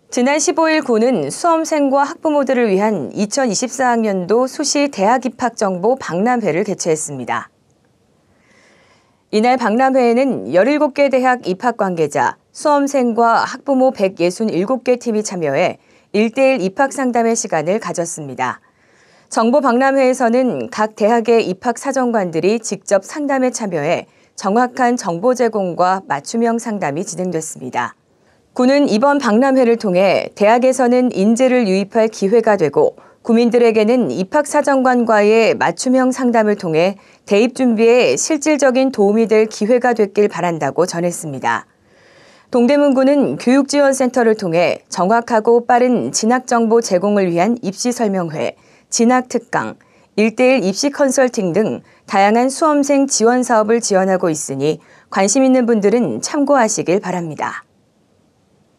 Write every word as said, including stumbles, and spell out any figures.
지난 십오일 고는 수험생과 학부모들을 위한 이천이십사 학년도 수시 대학 입학 정보 박람회를 개최했습니다. 이날 박람회에는 열일곱 개 대학 입학 관계자, 수험생과 학부모 백육십칠 개 팀이 참여해 일대일 입학 상담의 시간을 가졌습니다. 정보 박람회에서는 각 대학의 입학 사정관들이 직접 상담에 참여해 정확한 정보 제공과 맞춤형 상담이 진행됐습니다. 군은 이번 박람회를 통해 대학에서는 인재를 유입할 기회가 되고 구민들에게는 입학 사정관과의 맞춤형 상담을 통해 대입 준비에 실질적인 도움이 될 기회가 됐길 바란다고 전했습니다. 동대문구는 교육지원센터를 통해 정확하고 빠른 진학정보 제공을 위한 입시 설명회, 진학특강, 일대일 입시 컨설팅 등 다양한 수험생 지원 사업을 지원하고 있으니 관심 있는 분들은 참고하시길 바랍니다.